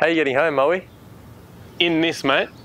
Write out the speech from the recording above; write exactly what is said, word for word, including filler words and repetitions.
How are you getting home, Moe? In this, mate.